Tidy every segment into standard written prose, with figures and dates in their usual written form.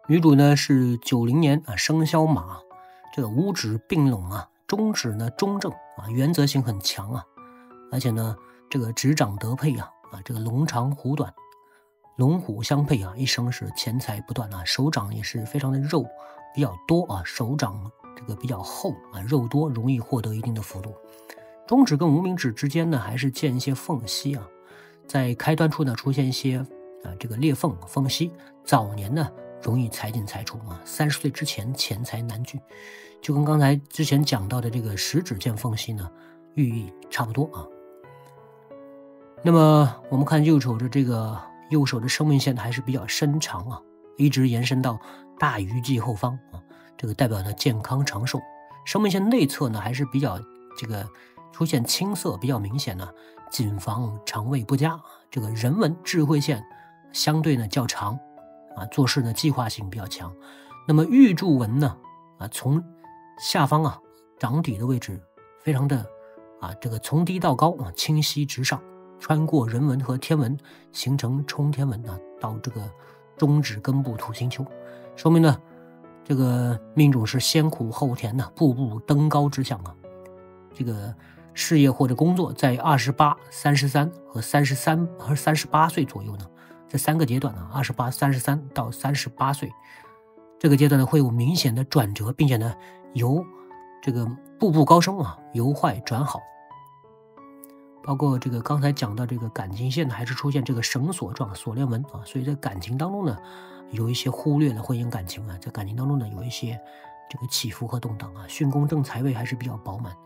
女主呢是90年生肖马，这个五指并拢中指呢中正原则性很强而且呢这个指掌得配这个龙长虎短，龙虎相配一生是钱财不断手掌也是非常的肉比较多手掌这个比较厚肉多，容易获得一定的幅度。中指跟无名指之间呢还是见一些缝隙在开端处呢出现一些这个裂缝缝隙，早年呢容易财进财出30岁之前钱财难聚，就跟刚才之前讲到的这个食指见缝隙呢寓意差不多那么我们看右手的生命线还是比较深长一直延伸到大鱼际后方这个代表呢健康长寿。生命线内侧呢还是比较这个出现青色比较明显谨防肠胃不佳。这个人文智慧线相对呢较长做事呢计划性比较强。那么玉柱纹呢从下方掌底的位置非常的这个从低到高清晰直上，穿过人纹和天纹形成冲天纹到这个中指根部土星丘，说明呢这个命主是先苦后甜步步登高之象这个事业或者工作在28、33和38岁左右呢，这3个阶段28、33到38岁这个阶段呢会有明显的转折，并且呢由这个步步高升由坏转好。包括这个刚才讲到这个感情线呢还是出现这个绳索状锁链纹所以在感情当中呢有一些忽略了婚姻感情在感情当中呢有一些这个起伏和动荡巽宫正财位还是比较饱满。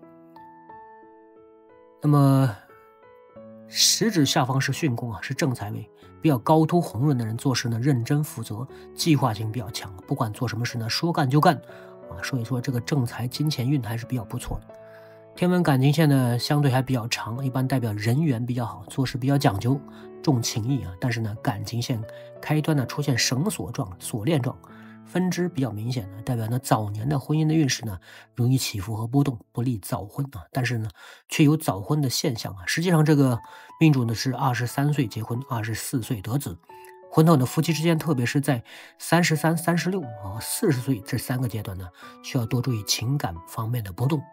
那么食指下方是巽宫是正财位，比较高凸红润的人做事呢认真负责，计划性比较强，不管做什么事呢说干就干所以说这个正财金钱运还是比较不错的。天文感情线呢相对还比较长，一般代表人缘比较好，做事比较讲究，重情义但是呢感情线开端呢出现绳索状锁链状分支比较明显代表呢早年的婚姻的运势呢容易起伏和波动，不利早婚但是呢却有早婚的现象实际上这个命主呢是23岁结婚，24岁得子，婚后的夫妻之间，特别是在33、36、40岁这3个阶段呢需要多注意情感方面的波动。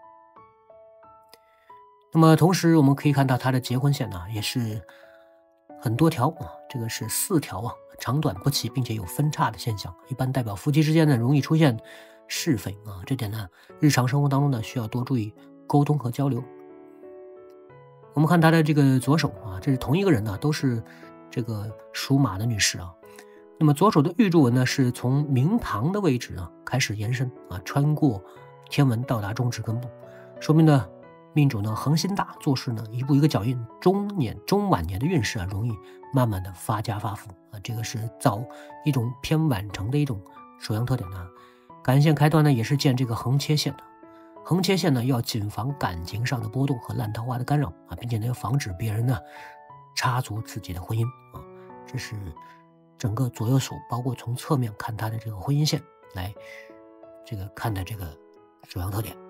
那么同时我们可以看到他的结婚线也是很多条这个是4条长短不齐并且有分叉的现象，一般代表夫妻之间呢容易出现是非这点呢日常生活当中呢需要多注意沟通和交流。我们看他的这个左手这是同一个人都是这个属马的女士那么左手的玉柱纹呢是从明堂的位置开始延伸穿过天纹到达中指根部，说明呢命主呢恒心大，做事呢一步一个脚印，中晚年的运势容易慢慢的发家发福这个是一种偏晚成的一种首阳特点感情线开端呢也是见这个横切线横切线呢要谨防感情上的波动和烂桃花的干扰并且呢要防止别人呢插足自己的婚姻这是整个左右手包括从侧面看他的这个婚姻线来这个看的这个首阳特点。